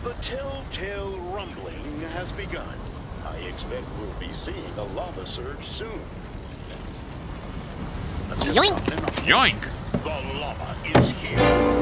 The telltale rumbling has begun. I expect we'll be seeing a lava surge soon. Yoink! Yoink! The lava is here.